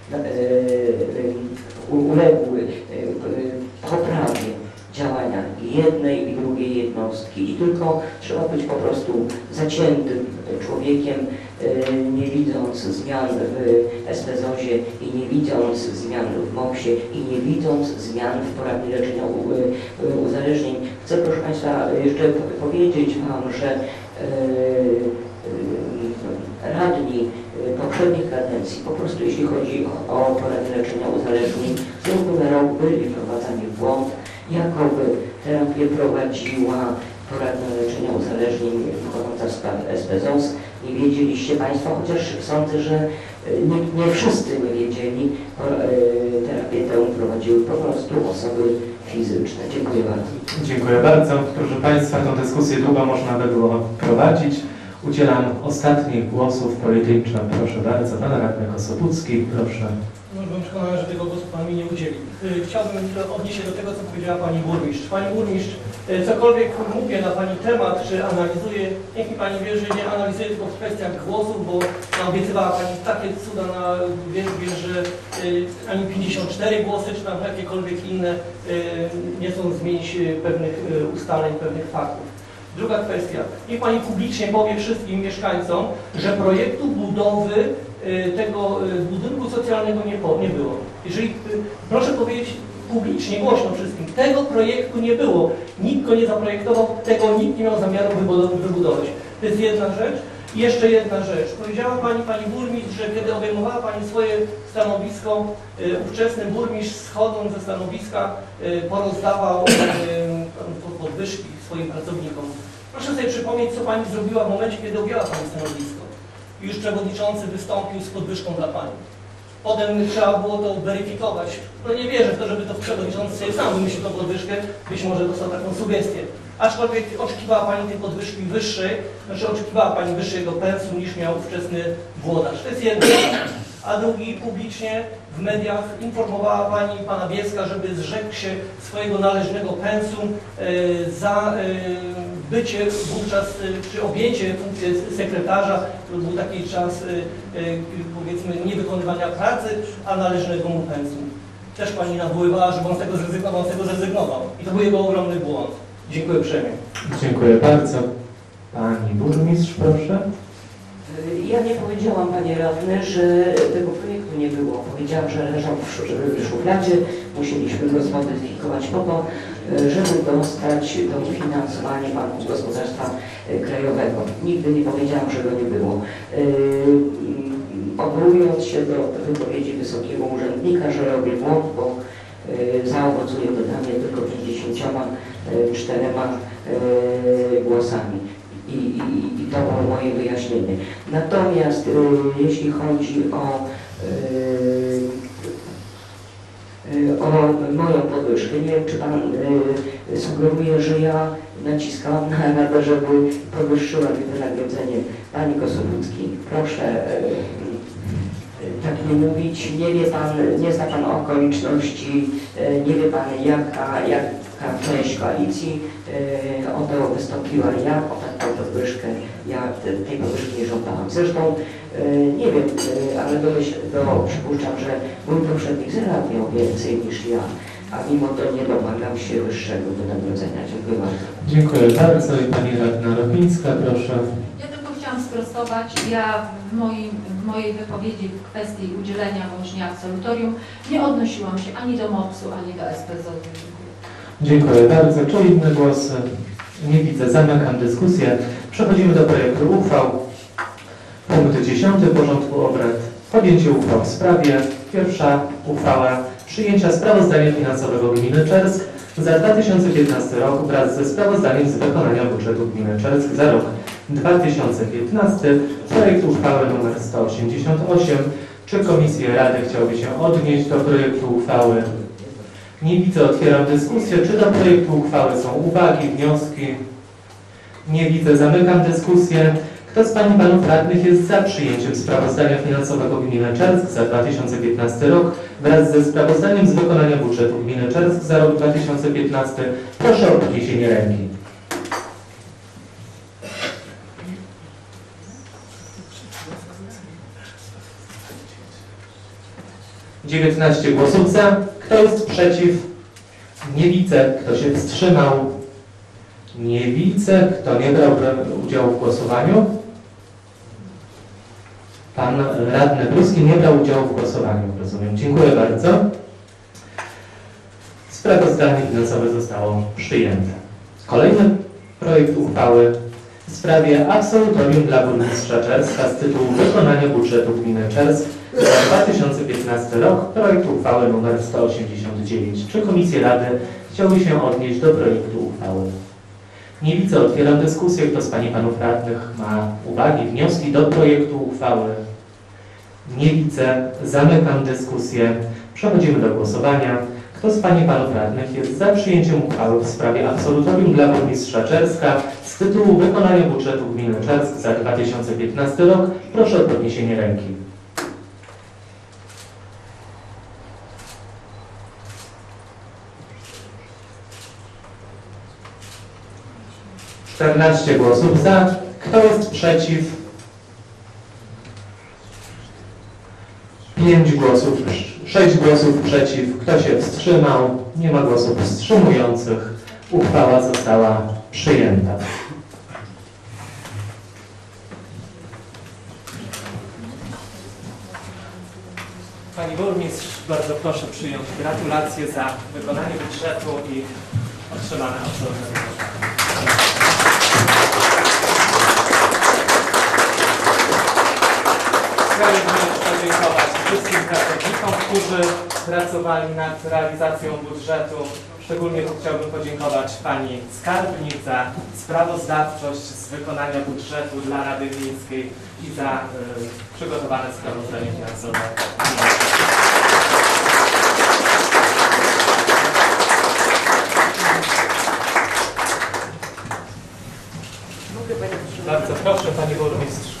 uległy poprawie działania jednej i drugiej jednostki i tylko trzeba być po prostu zaciętym człowiekiem, nie widząc zmian w SPZOZ-ie i nie widząc zmian w MOPS-ie i nie widząc zmian w poradni leczenia uzależnień. Chcę, proszę Państwa, jeszcze powiedzieć Wam, że radni poprzednich kadencji, po prostu jeśli chodzi o porady leczenia uzależnień, z roku na rok byli wprowadzani w błąd, jakoby terapię prowadziła poradnia leczenia uzależnień wykonawca spraw SPZOZ. Nie wiedzieliście Państwo, chociaż sądzę, że nie wszyscy nie wiedzieli, terapię tę prowadziły po prostu osoby fizyczne. Dziękuję bardzo. Dziękuję bardzo. Proszę Państwa, tę dyskusję długo można by było prowadzić. Udzielam ostatnich głosów pojedynczo. Proszę bardzo, Pan Radny Kosobucki, proszę. No, byłem przekonany, że tego głosu Pan mi nie udzieli. Chciałbym odnieść się do tego, co powiedziała Pani Burmistrz. Pani Burmistrz, cokolwiek mówię na Pani temat, czy analizuję, niech mi Pani wie, że nie analizuję tylko w kwestiach głosów, bo obiecywała Pani takie cuda na wierzbie, że ani 54 głosy, czy tam jakiekolwiek inne nie chcą zmienić pewnych ustaleń, pewnych faktów. Druga kwestia. Niech Pani publicznie powie wszystkim mieszkańcom, że projektu budowy tego budynku socjalnego nie było. Jeżeli, proszę powiedzieć publicznie, głośno wszystkim, tego projektu nie było. Nikt go nie zaprojektował, tego nikt nie miał zamiaru wybudować. To jest jedna rzecz. I jeszcze jedna rzecz. Powiedziała Pani burmistrz, że kiedy obejmowała Pani swoje stanowisko, ówczesny burmistrz schodząc ze stanowiska porozdawał podwyżki swoim pracownikom. Proszę sobie przypomnieć, co Pani zrobiła w momencie, kiedy objęła Pani stanowisko. Już przewodniczący wystąpił z podwyżką dla Pani. Potem trzeba było to weryfikować. No nie wierzę w to, żeby to przewodniczący sobie sam wymyślił tą podwyżkę, być może dostał taką sugestię. Aczkolwiek oczekiwała Pani tej podwyżki wyższej, znaczy oczekiwała Pani wyższego pensum niż miał ówczesny włodarz. To jest jedna rzecz. A drugi, publicznie w mediach informowała Pani Pana Bielska, żeby zrzekł się swojego należnego pensum za bycie wówczas, czy objęcie funkcji sekretarza, to był taki czas, powiedzmy, niewykonywania pracy, a należnego mu pensum. Też pani nawoływała, żeby on z tego zrezygnował. I to był jego ogromny błąd. Dziękuję uprzejmie. Dziękuję bardzo. Pani burmistrz, proszę. Ja nie powiedziałam, panie radny, że tego projektu nie było. Powiedziałam, że leżał w szufladzie, musieliśmy go zmodyfikować po to, żeby dostać dofinansowanie Banku Gospodarstwa Krajowego. Nigdy nie powiedziałam, że go nie było. Odwołując się do wypowiedzi wysokiego urzędnika, że robię błąd, bo zaowocuje to dla mnie tylko 54 głosami. I to było moje wyjaśnienie. Natomiast jeśli chodzi o moją podwyżkę, nie wiem, czy Pan sugeruje, że ja naciskałam na Radę, żeby podwyższyła mi wynagrodzenie. Pani Kosowicki, proszę tak nie mówić. Nie wie Pan, nie zna Pan okoliczności, nie wie Pan jaka część koalicji o to wystąpiła. Ja o taką podwyżkę, ja tej podwyżki nie żądałam. Zresztą nie wiem, ale przypuszczam, że mój poprzednik zarabiał więcej niż ja, a mimo to nie domagam się wyższego wynagrodzenia. Dziękuję bardzo. Dziękuję bardzo. I pani radna Ropińska, proszę. Ja tylko chciałam sprostować. Ja w mojej wypowiedzi w kwestii udzielenia właśnie absolutorium nie odnosiłam się ani do MOPS-u, ani do SPZ. Dziękuję bardzo. Czy inne głosy? Nie widzę. Zamykam dyskusję. Przechodzimy do projektu uchwał. Punkt 10 porządku obrad. Podjęcie uchwał w sprawie. Pierwsza uchwała. Przyjęcia sprawozdania finansowego gminy Czersk za 2015 rok wraz ze sprawozdaniem z wykonania budżetu gminy Czersk za rok 2015. Projekt uchwały nr 188. Czy Komisje Rady chciałyby się odnieść do projektu uchwały? Nie widzę. Otwieram dyskusję. Czy do projektu uchwały są uwagi, wnioski? Nie widzę. Zamykam dyskusję. Kto z Pań i Panów Radnych jest za przyjęciem sprawozdania finansowego gminy Czersk za 2015 rok wraz ze sprawozdaniem z wykonania budżetu gminy Czersk za rok 2015? Proszę o podniesienie ręki. (19 głosów za. Kto jest przeciw? Nie widzę. Kto się wstrzymał? Nie widzę. Kto nie brał udziału w głosowaniu? Pan radny Pruski nie brał udziału w głosowaniu, rozumiem. Dziękuję bardzo. Sprawozdanie finansowe zostało przyjęte. Kolejny projekt uchwały w sprawie absolutorium dla burmistrza Czerska z tytułu wykonania budżetu gminy Czersk za 2015 rok. Projekt uchwały nr 189. Czy Komisje Rady chciały się odnieść do projektu uchwały? Nie widzę. Otwieram dyskusję. Kto z Pań i Panów Radnych ma uwagi, wnioski do projektu uchwały? Nie widzę. Zamykam dyskusję. Przechodzimy do głosowania. Kto z Pań i Panów Radnych jest za przyjęciem uchwały w sprawie absolutorium dla burmistrza Czerska z tytułu wykonania budżetu gminy Czersk za 2015 rok? Proszę o podniesienie ręki. (14 głosów za. Kto jest przeciw? 6 głosów przeciw. Kto się wstrzymał? Nie ma głosów wstrzymujących. Uchwała została przyjęta. Pani burmistrz, bardzo proszę przyjąć gratulacje za wykonanie budżetu i otrzymane absolutorium. Chciałbym podziękować wszystkim pracownikom, którzy pracowali nad realizacją budżetu. Szczególnie chciałbym podziękować Pani Skarbnik za sprawozdawczość z wykonania budżetu dla Rady Miejskiej i za przygotowane sprawozdanie finansowe. Bardzo proszę, Pani Burmistrz.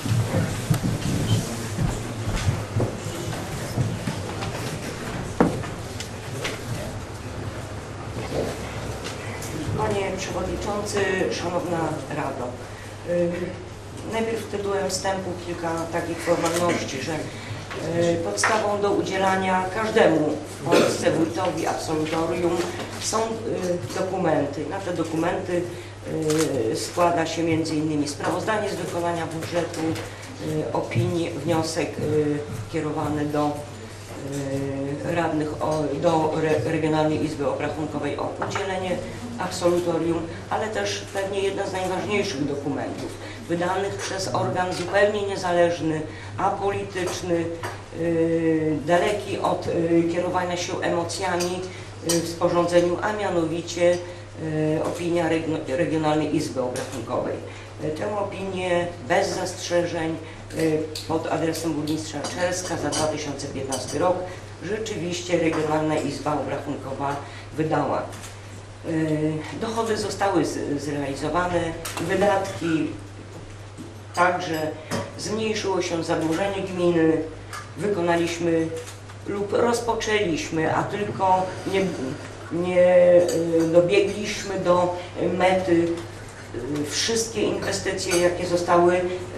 Panie Przewodniczący, Szanowna Rado, najpierw tytułem wstępu kilka takich formalności, że podstawą do udzielania każdemu w Polsce wójtowi absolutorium są dokumenty. Na te dokumenty składa się m.in. sprawozdanie z wykonania budżetu, opinii, wniosek kierowany do radnych, do Regionalnej Izby Obrachunkowej o udzielenie absolutorium, ale też pewnie jeden z najważniejszych dokumentów, wydanych przez organ zupełnie niezależny, apolityczny, daleki od kierowania się emocjami w sporządzeniu, a mianowicie opinia Regionalnej Izby Obrachunkowej. Tę opinię bez zastrzeżeń pod adresem burmistrza Czerska za 2015 rok rzeczywiście Regionalna Izba Obrachunkowa wydała. Dochody zostały zrealizowane, wydatki także, zmniejszyło się zadłużenie gminy, wykonaliśmy lub rozpoczęliśmy, a tylko nie dobiegliśmy do mety wszystkie inwestycje, jakie zostały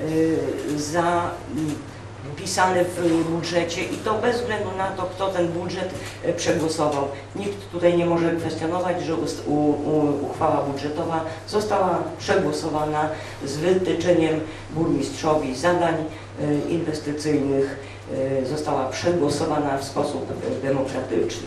zapisane w budżecie i to bez względu na to, kto ten budżet przegłosował. Nikt tutaj nie może kwestionować, że uchwała budżetowa została przegłosowana z wytyczeniem burmistrzowi zadań inwestycyjnych, została przegłosowana w sposób demokratyczny.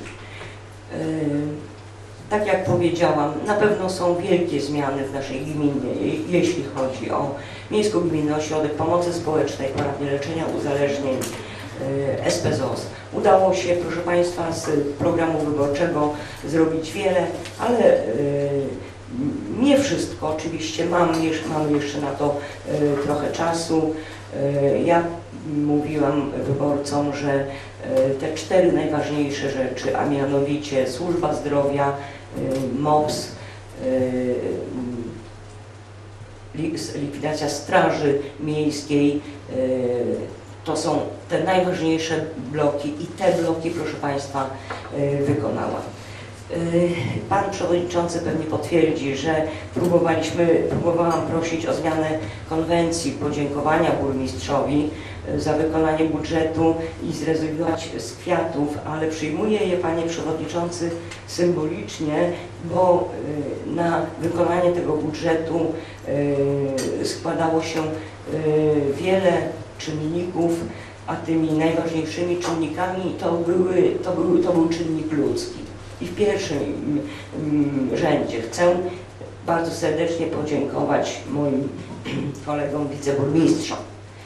Tak jak powiedziałam, na pewno są wielkie zmiany w naszej gminie, jeśli chodzi o Miejsko-Gminny Ośrodek Pomocy Społecznej, Poradnie Leczenia Uzależnień, SPZOZ. Udało się, proszę Państwa, z programu wyborczego zrobić wiele, ale nie wszystko. Oczywiście mamy jeszcze na to trochę czasu. Ja mówiłam wyborcom, że te 4 najważniejsze rzeczy, a mianowicie służba zdrowia, MOPS, likwidacja straży miejskiej, to są te najważniejsze bloki i te bloki, proszę Państwa, wykonała. Pan Przewodniczący pewnie potwierdzi, że próbowałam prosić o zmianę konwencji, podziękowania burmistrzowi za wykonanie budżetu i zrezygnować z kwiatów, ale przyjmuję je, Panie Przewodniczący, symbolicznie, bo na wykonanie tego budżetu składało się wiele czynników, a tymi najważniejszymi czynnikami to był czynnik ludzki. I w pierwszym rzędzie chcę bardzo serdecznie podziękować moim kolegom wiceburmistrzom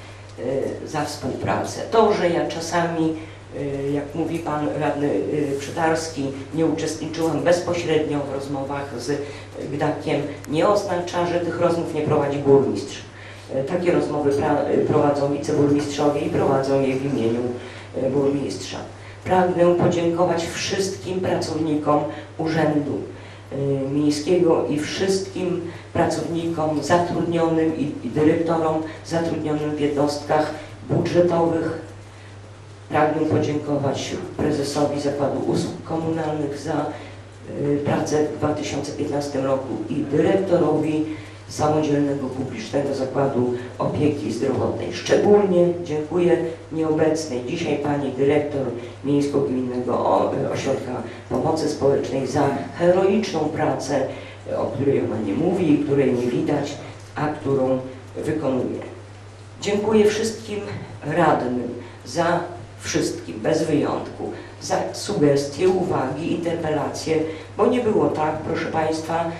za współpracę. To, że ja czasami, jak mówi Pan Radny Przytarski, nie uczestniczyłam bezpośrednio w rozmowach z Gdakiem, nie oznacza, że tych rozmów nie prowadzi burmistrz. Takie rozmowy prowadzą wiceburmistrzowie i prowadzą je w imieniu burmistrza. Pragnę podziękować wszystkim pracownikom Urzędu Miejskiego i wszystkim pracownikom zatrudnionym i dyrektorom zatrudnionym w jednostkach budżetowych. Pragnę podziękować prezesowi Zakładu Usług Komunalnych za pracę w 2015 roku i dyrektorowi Samodzielnego Publicznego Zakładu Opieki Zdrowotnej. Szczególnie dziękuję nieobecnej dzisiaj Pani Dyrektor Miejsko-Gminnego Ośrodka Pomocy Społecznej za heroiczną pracę, o której ona nie mówi i której nie widać, a którą wykonuje. Dziękuję wszystkim radnym za wszystkim, bez wyjątku, za sugestie, uwagi, interpelacje, bo nie było tak, proszę Państwa,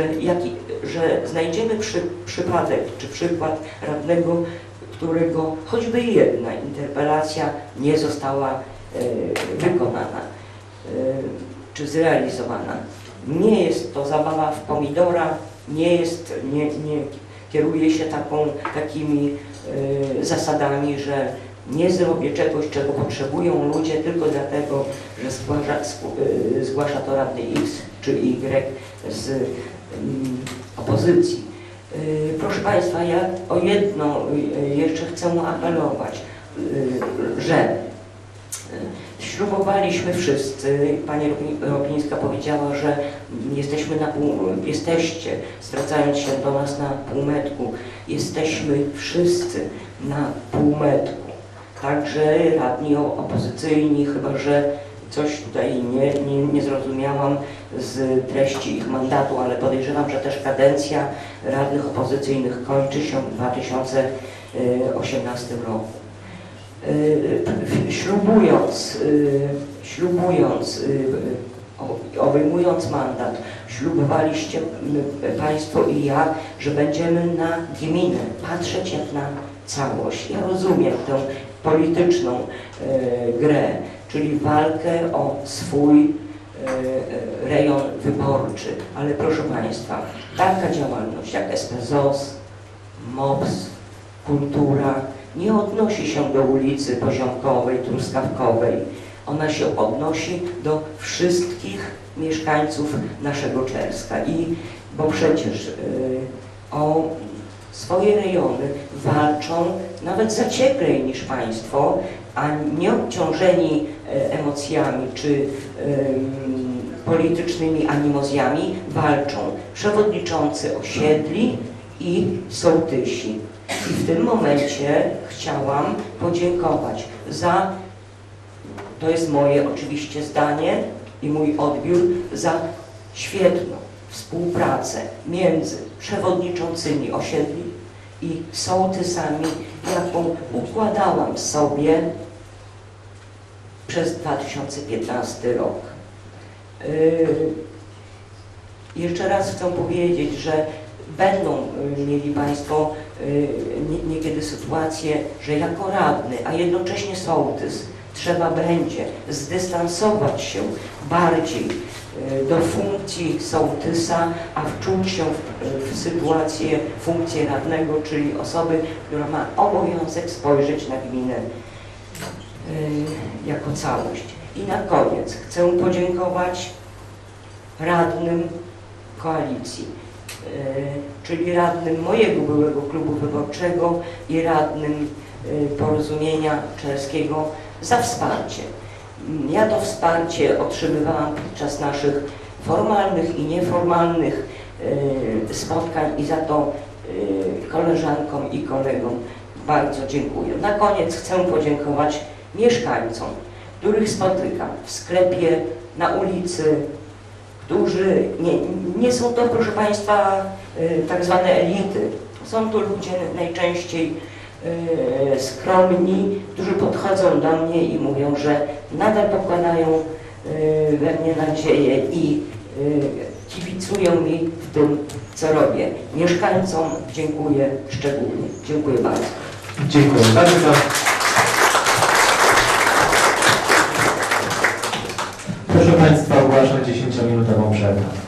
że znajdziemy przypadek czy przykład radnego, którego choćby jedna interpelacja nie została wykonana czy zrealizowana. Nie jest to zabawa w pomidora, nie kieruje się takimi zasadami, że nie zrobię czegoś, czego potrzebują ludzie tylko dlatego, że zgłasza to radny X czy Y z opozycji. Proszę Państwa, ja o jedno jeszcze chcę apelować, że ślubowaliśmy wszyscy, Pani Ropińska powiedziała, że jesteście, zwracając się do nas na półmetku, jesteśmy wszyscy na półmetku. Także radni opozycyjni, chyba że coś tutaj nie zrozumiałam z treści ich mandatu, ale podejrzewam, że też kadencja radnych opozycyjnych kończy się w 2018 roku. Obejmując mandat, ślubowaliście Państwo i ja, że będziemy na gminę patrzeć jak na całość. Ja rozumiem tę polityczną grę, czyli walkę o swój rejon wyborczy, ale proszę Państwa, taka działalność jak SPZOS, MOPS, kultura nie odnosi się do ulicy Poziomkowej, Truskawkowej. Ona się odnosi do wszystkich mieszkańców naszego Czerska. Bo przecież o swoje rejony walczą nawet zacieplej niż Państwo, a nie obciążeni emocjami czy politycznymi animozjami walczą przewodniczący osiedli i sołtysi. I w tym momencie chciałam podziękować za, to jest moje oczywiście zdanie i mój odbiór, za świetną współpracę między przewodniczącymi osiedli i sołtysami, jaką układałam sobie przez 2015 rok. Jeszcze raz chcę powiedzieć, że będą mieli Państwo niekiedy sytuację, że jako radny, a jednocześnie sołtys, trzeba będzie zdystansować się bardziej do funkcji sołtysa, a wczuć się w funkcję radnego, czyli osoby, która ma obowiązek spojrzeć na gminę jako całość. I na koniec chcę podziękować radnym koalicji, czyli radnym mojego byłego klubu wyborczego i radnym Porozumienia Czerskiego za wsparcie. Ja to wsparcie otrzymywałam podczas naszych formalnych i nieformalnych spotkań i za to koleżankom i kolegom bardzo dziękuję. Na koniec chcę podziękować mieszkańcom, których spotykam w sklepie, na ulicy, którzy nie są to, proszę Państwa, tak zwane elity. Są to ludzie najczęściej skromni, którzy podchodzą do mnie i mówią, że nadal pokładają we mnie nadzieję i kibicują mi w tym, co robię. Mieszkańcom dziękuję szczególnie. Dziękuję bardzo. Dziękuję bardzo. Proszę Państwa, ogłaszam 10-minutową przerwę.